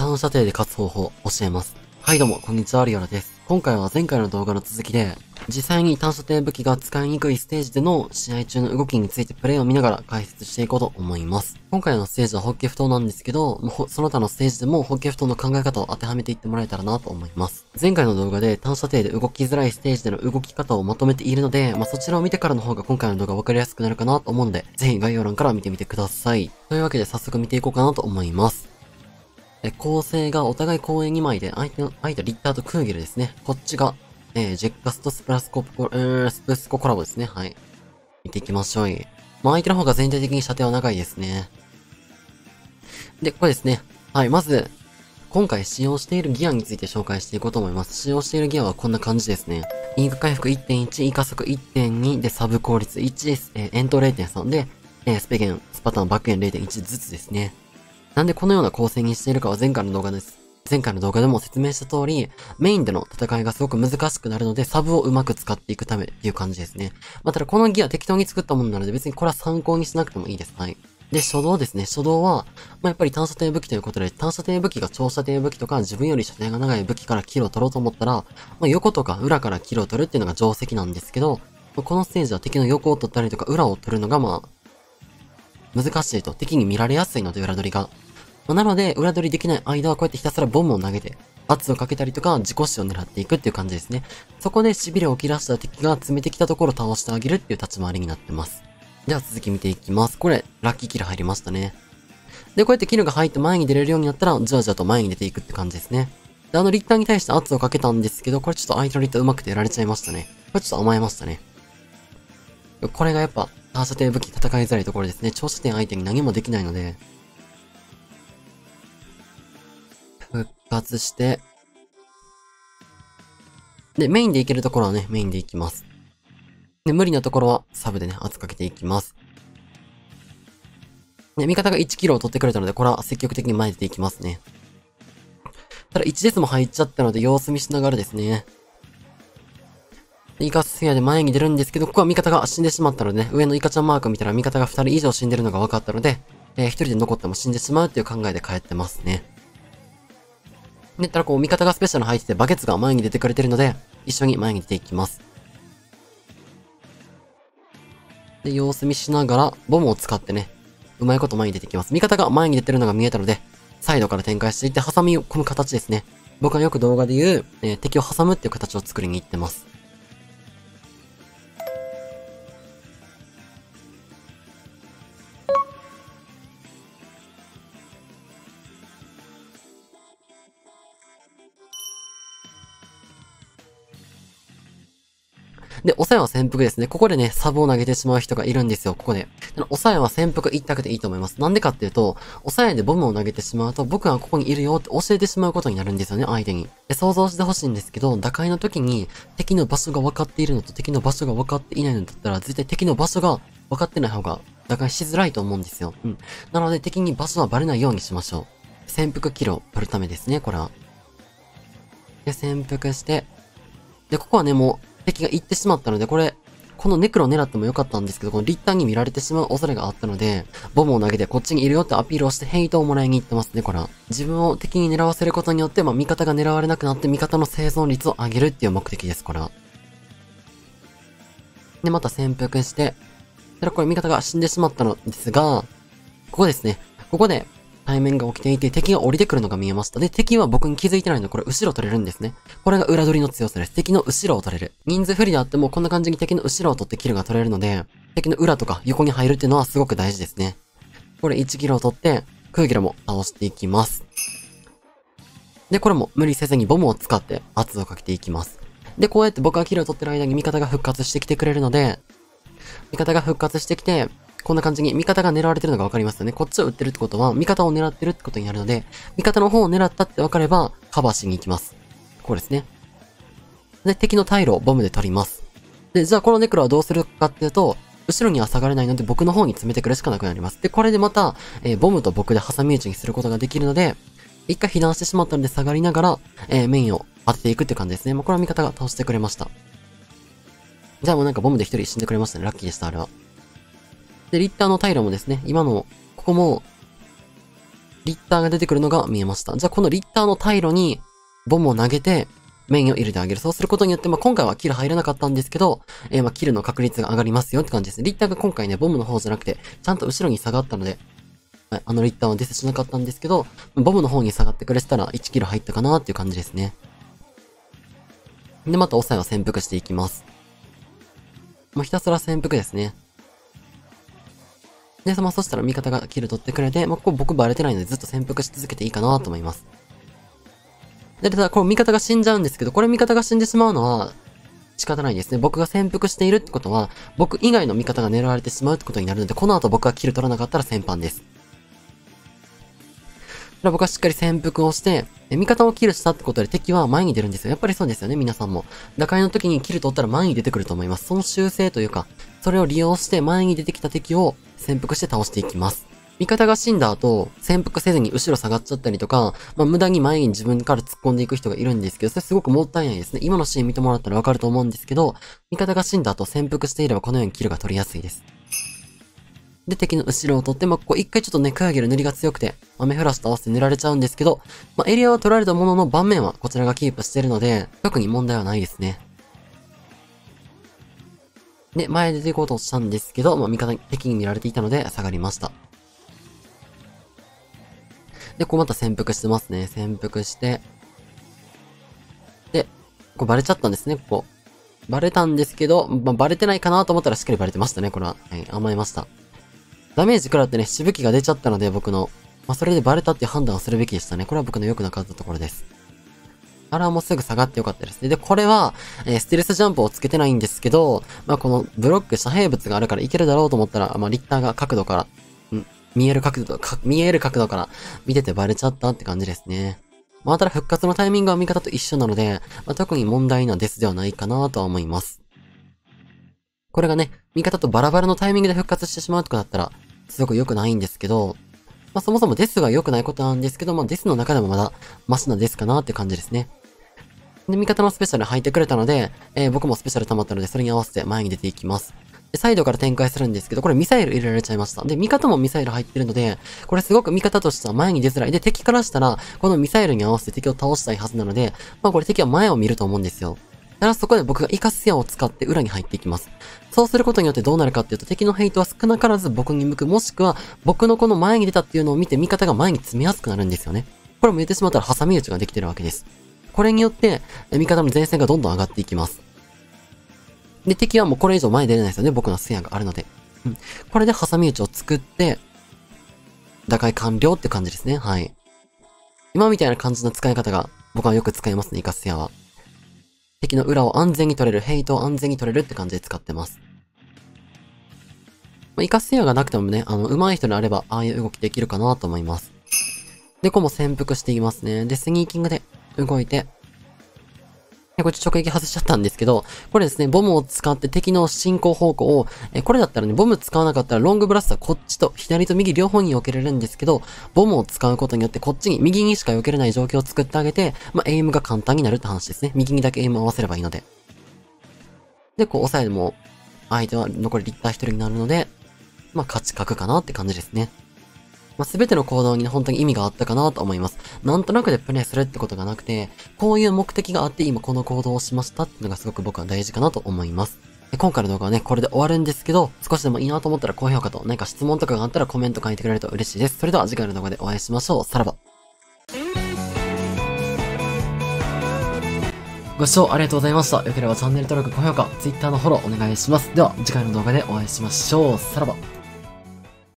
短射程で勝つ方法を教えます。はいどうも、こんにちは、リオラです。今回は前回の動画の続きで、実際に短射程武器が使いにくいステージでの試合中の動きについてプレイを見ながら解説していこうと思います。今回のステージはホッケ不当なんですけど、その他のステージでもホッケ不当の考え方を当てはめていってもらえたらなと思います。前回の動画で短射程で動きづらいステージでの動き方をまとめているので、そちらを見てからの方が今回の動画分かりやすくなるかなと思うので、ぜひ概要欄から見てみてください。というわけで早速見ていこうかなと思います。構成がお互い公園2枚で、相手リッターとクーゲルですね。こっちが、ジェッカスとスプスココラボですね。はい。見ていきましょう。相手の方が全体的に射程は長いですね。で、これですね。はい、まず、今回使用しているギアについて紹介していこうと思います。使用しているギアはこんな感じですね。インク回復 1.1、イカ速 1.2 でサブ効率1、エント 0.3 で、スペゲン、スパターン、バックエン 0.1 ずつですね。なんでこのような構成にしているかは前回の動画です。前回の動画でも説明した通り、メインでの戦いがすごく難しくなるので、サブをうまく使っていくためっていう感じですね。ただこのギア適当に作ったものなので別にこれは参考にしなくてもいいです。はい。で、初動ですね。初動は、やっぱり短射程武器ということで、短射程武器が長射程武器とか、自分より射程が長い武器からキルを取ろうと思ったら、横とか裏からキルを取るっていうのが定石なんですけど、このステージは敵の横を取ったりとか裏を取るのが難しいと。敵に見られやすいので裏取りが。なので、裏取りできない間はこうやってひたすらボムを投げて、圧をかけたりとか、自己死を狙っていくっていう感じですね。そこで痺れを切らした敵が詰めてきたところを倒してあげるっていう立ち回りになってます。では続き見ていきます。これ、ラッキーキル入りましたね。で、こうやってキルが入って前に出れるようになったら、じわじわと前に出ていくって感じですね。で、リッターに対して圧をかけたんですけど、これちょっと相手のリッター上手くてやられちゃいましたね。これちょっと甘えましたね。これがやっぱ、短射程武器戦いづらいところですね。長射程相手に何もできないので、復活して、で、メインでいけるところはね、メインでいきます。で、無理なところはサブでね、圧かけていきます。で、味方が1キロを取ってくれたので、これは積極的に前に出ていきますね。ただ1デスも入っちゃったので、様子見しながらですね。で、イカスフェアで前に出るんですけど、ここは味方が死んでしまったのでね、上のイカちゃんマーク見たら味方が2人以上死んでるのが分かったので、1人で残っても死んでしまうっていう考えで帰ってますね。で、ただこう、味方がスペシャル入ってて、バケツが前に出てくれてるので、一緒に前に出ていきます。で、様子見しながら、ボムを使ってね、うまいこと前に出てきます。味方が前に出てるのが見えたので、サイドから展開していって、挟み込む形ですね。僕はよく動画で言う、敵を挟むっていう形を作りに行ってます。で、抑えは潜伏ですね。ここでね、サブを投げてしまう人がいるんですよ、ここで。抑えは潜伏一択でいいと思います。なんでかっていうと、抑えでボムを投げてしまうと、僕はここにいるよって教えてしまうことになるんですよね、相手に。で、想像してほしいんですけど、打開の時に、敵の場所が分かっているのと敵の場所が分かっていないのだったら、絶対敵の場所が分かってない方が、打開しづらいと思うんですよ。なので、敵に場所はバレないようにしましょう。潜伏キルを取るためですね、これは。で、潜伏して、で、ここはね、もう、敵が行ってしまったので、このネクロを狙ってもよかったんですけど、このリッターに見られてしまう恐れがあったので、ボムを投げてこっちにいるよってアピールをしてヘイトをもらいに行ってますね、これは。自分を敵に狙わせることによって、味方が狙われなくなって味方の生存率を上げるっていう目的です、これは。で、また潜伏して、これ味方が死んでしまったのですが、ここですね。ここで、対面が起きていて、敵が降りてくるのが見えました。で、敵は僕に気づいてないので、これ後ろ取れるんですね。これが裏取りの強さです。敵の後ろを取れる。人数不利であっても、こんな感じに敵の後ろを取ってキルが取れるので、敵の裏とか横に入るっていうのはすごく大事ですね。これ1キロを取って、クーギラも倒していきます。で、これも無理せずにボムを使って圧をかけていきます。で、こうやって僕がキルを取ってる間に味方が復活してきてくれるので、味方が復活してきて、こんな感じに味方が狙われてるのがわかりますよね。こっちを撃ってるってことは、味方を狙ってるってことになるので、味方の方を狙ったってわかれば、カバーしに行きます。こうですね。で、敵の退路をボムで取ります。で、じゃあこのネクロはどうするかっていうと、後ろには下がれないので僕の方に詰めてくるしかなくなります。で、これでまた、ボムと僕で挟み撃ちにすることができるので、一回被弾してしまったので下がりながら、メインを当てていくって感じですね。これは味方が倒してくれました。じゃあもうなんかボムで一人死んでくれましたね。ラッキーでした、あれは。で、リッターの退路もですね、今の、ここも、 リッターが出てくるのが見えました。じゃあこのリッターの退路にボムを投げてメインを入れてあげる。そうすることによって、今回はキル入らなかったんですけど、キルの確率が上がりますよって感じですね。リッターが今回ね、ボムの方じゃなくて、ちゃんと後ろに下がったので、はい、リッターはデスしなかったんですけど、ボムの方に下がってくれてたら1キル入ったかなっていう感じですね。で、また抑えを潜伏していきます。もうひたすら潜伏ですね。で、そしたら味方がキル取ってくれて、ここ僕バレてないのでずっと潜伏し続けていいかなと思います。で、ただ、これ味方が死んじゃうんですけど、これ味方が死んでしまうのは仕方ないですね。僕が潜伏しているってことは、僕以外の味方が狙われてしまうってことになるので、この後僕がキル取らなかったら先般です。僕はしっかり潜伏をして、味方をキルしたってことで敵は前に出るんですよ。やっぱりそうですよね、皆さんも。打開の時にキル取ったら前に出てくると思います。その習性というか、それを利用して前に出てきた敵を潜伏して倒していきます。味方が死んだ後、潜伏せずに後ろ下がっちゃったりとか、無駄に前に自分から突っ込んでいく人がいるんですけど、それすごくもったいないですね。今のシーン見てもらったらわかると思うんですけど、味方が死んだ後潜伏していればこのようにキルが取りやすいです。で、敵の後ろを取って、ここ一回ちょっとね、クヤゲル塗りが強くて、アメフラシと合わせて塗られちゃうんですけど、エリアは取られたものの盤面はこちらがキープしているので、特に問題はないですね。で、前出ていこうとしたんですけど、敵に見られていたので下がりました。で、こうまた潜伏してますね。潜伏して。で、こうバレちゃったんですね、ここ。バレたんですけど、バレてないかなと思ったらしっかりバレてましたね、これは。はい、甘えました。ダメージ食らってね、しぶきが出ちゃったので、僕の。それでバレたっていう判断をするべきでしたね。これは僕の良くなかったところです。あれはもうすぐ下がってよかったですね。で、これは、ステルスジャンプをつけてないんですけど、このブロック遮蔽物があるからいけるだろうと思ったら、リッターが角度から、見える角度から見ててバレちゃったって感じですね。ただ復活のタイミングは味方と一緒なので、特に問題なデスではないかなとは思います。これがね、味方とバラバラのタイミングで復活してしまうとかだったら、すごく良くないんですけど、そもそもデスが良くないことなんですけど、デスの中でもまだマシなデスかなって感じですね。で、味方のスペシャル入ってくれたので、僕もスペシャル溜まったので、それに合わせて前に出ていきます。で、サイドから展開するんですけど、これミサイル入れられちゃいました。で、味方もミサイル入ってるので、これすごく味方としては前に出づらい。で、敵からしたら、このミサイルに合わせて敵を倒したいはずなので、これ敵は前を見ると思うんですよ。だからそこで僕がイカス矢を使って裏に入っていきます。そうすることによってどうなるかっていうと、敵のヘイトは少なからず僕に向く、もしくは僕のこの前に出たっていうのを見て味方が前に詰めやすくなるんですよね。これも言ってしまったら挟み撃ちができてるわけです。これによって、味方の前線がどんどん上がっていきます。で、敵はもうこれ以上前に出れないですよね。僕のスヤがあるので。これで挟み撃ちを作って、打開完了って感じですね。はい。今みたいな感じの使い方が僕はよく使いますね、イカスヤは。敵の裏を安全に取れる、ヘイトを安全に取れるって感じで使ってます。イカスヤがなくてもね、上手い人であれば、ああいう動きできるかなと思います。で、ここも潜伏していきますね。で、スニーキングで動いて、これ直撃外しちゃったんですけど、これですね、ボムを使って敵の進行方向を、これだったらね、ボム使わなかったらロングブラスターこっちと左と右両方に避けれるんですけど、ボムを使うことによってこっちに、右にしか避けれない状況を作ってあげて、エイムが簡単になるって話ですね。右にだけエイムを合わせればいいので。で、こう押さえても、相手は残りリッター1人になるので、勝ち確かなって感じですね。すべての行動にね、本当に意味があったかなと思います。なんとなくでプレイするってことがなくて、こういう目的があって今この行動をしましたっていうのがすごく僕は大事かなと思います。今回の動画はね、これで終わるんですけど、少しでもいいなと思ったら高評価と何か質問とかがあったらコメント書いてくれると嬉しいです。それでは次回の動画でお会いしましょう。さらば。ご視聴ありがとうございました。よければチャンネル登録、高評価、Twitter のフォローお願いします。では次回の動画でお会いしましょう。さらば。